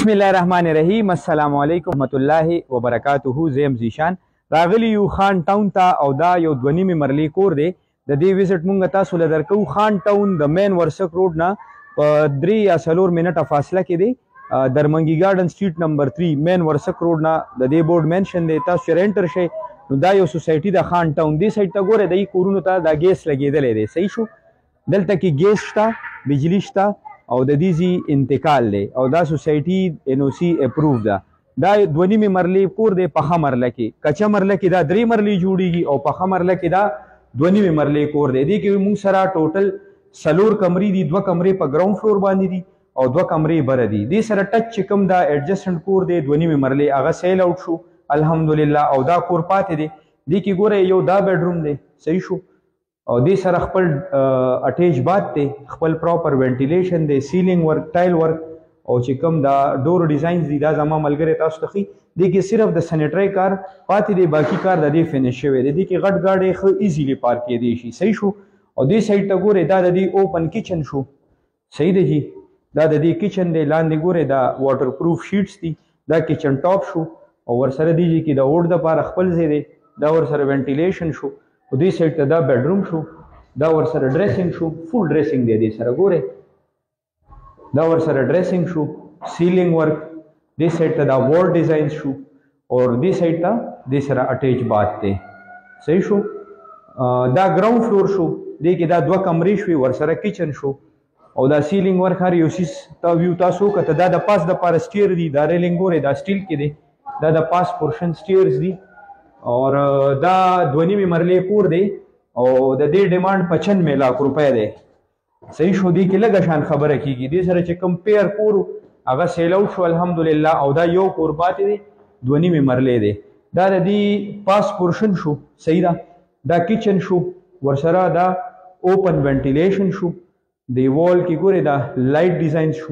बिस्मिल्लाहिर्रहमानिर्रहीम अस्सलामु अलैकुम रहमतुल्लाहि व बरकातुहू। ज़ेम ज़ीशान रागली यू खान टाउन ता और दा यो ध्वनि में मरली कोर दे द दे विजिट मुंगा तासु लदरकू खान टाउन द मेन वर्सक रोड ना 3 या 4 मिनट फासला के दे दरमंगी garden street number 3 main Warsak road ना द दे बोर्ड मेंशन दे तासु रेंटर शे दा यो सोसाइटी द खान टाउन दी साइड ता गोरे दई कोरुनो ता दा गैस लगेदले दे सही शो दलता की गैस ता बिजली ता او د دې زی انتقال دی او دا سوسایټي ان او سی اپروف ده دا دونی می مرلی کور دی په مرله کې کچا مرله کې دا 3 مرلی جوړیږي او په مرله کې دا دونی می مرلی کور دی دې کې موږ سره ټوټل سلور کمرې دي 2 کمرې په ګراوند فلور باندې دي او 2 کمرې بر دي دې سره ټچ کم دا ایڈجسټنټ کور دی دونی می مرلی هغه سیل اوټ شو الحمدلله او دا کور پاتې دی دې کې ګوره یو دا بیډروم دی صحیح شو او دې سره خپل اٹیچ بات ته خپل پراپر وینټیلیشن دی سیلینګ ورک ټایل ورک او چې کوم دا ډور ډیزاینز دي دا زما ملګری تاسو ته خي دې کې صرف د سینیټری کار پاتې دی باقی کار د دې فینیش شوی دی دې کې غټ گاډي خو ایزیلی پارک کې دی شي صحیح شو او دې سایډ ته ګوره دا د دې اوپن کچن شو صحیح دی جی دا د دې کچن دی لاندې ګوره دا واټر پروف شیټس دي دا کچن ټاپ شو او ور سره دی چې دا اور د پاره خپل ځای دی دا ور سره وینټیلیشن شو او دې سایډ ته دا بیډروم شو دا ور سره ډریسینګ شو فول ډریسینګ دی دې سره ګوره دا ور سره ډریسینګ شو سیلینګ ورک دې سایډ ته دا وال ډیزاین شو او دې سایډ ته دې سره اٹیچ بات دی صحیح شو دا ګراوند فلور شو دې کې دا 2 کمرې شوي ور سره کچن شو او دا سیلینګ ورک هر یو سیس تا ویو تاسو کته دا د پاس د پاره سټیر دی دا ریلینګ ګوره دا سټیل کې دی دا د پاس پورشن سټیرز دی اور دا دونی میں مرلے کور دے او د دې ډیماند 95 लाख रुपए دی صحیح شو دی کې لګه شان خبره کیږي دې سره چې کمپیر کور هغه سیل اوټ شو الحمدلله او دا یو کور پاتې دی دونی میں مرلے دی دا د دې پاس پورشن شو صحیح دا کچن شو ورسره دا اوپن وینټیلیشن شو دی وال کې ګوره دا لایټ ډیزاین شو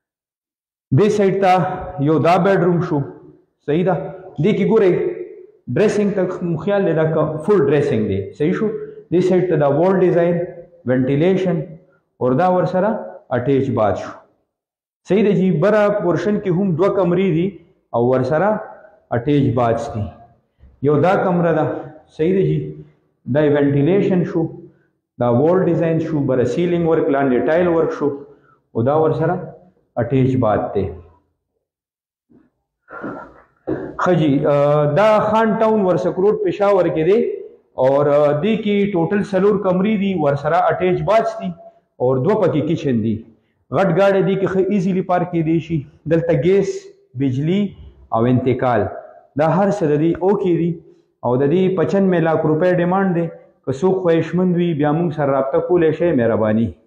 دې سایډ ته یو دا بیډروم شو صحیح دا دې کې ګوره ड्रेसिंग तक मुखियाल ले दा फुल ड्रेसिंग दे सही शो दिस साइड ता दा वॉल डिजाइन वेंटिलेशन और दा वर सरा अटैच बाथ शो सही दे जी बरा पोर्शन की हम 2 कमरी दी और वर सरा अटैच बाथ्स दी यो दा कमरा दा सही दे जी दा वेंटिलेशन शो दा वॉल डिजाइन शो बरा सीलिंग वर्क लांडे टाइल वर्क शो और दा वर सरा अटैच बाथ दे खजी دا خان ټاون ورسک روډ پېښور کې دی اور دی کې ټوټل سلور کمرې دي ورسره اٹیچ باث دي اور 2 پکې کچن دي غټ گاډي دي کې ایزیلی پارک کې دي شي دلته ګیس بجلی او انتقال دا هر څه دي او کې دي او د دې 95 लाख रुपए ډیماند دي که څوک خوښمند وي بیا موږ سره رابطه کولای شي مهرباني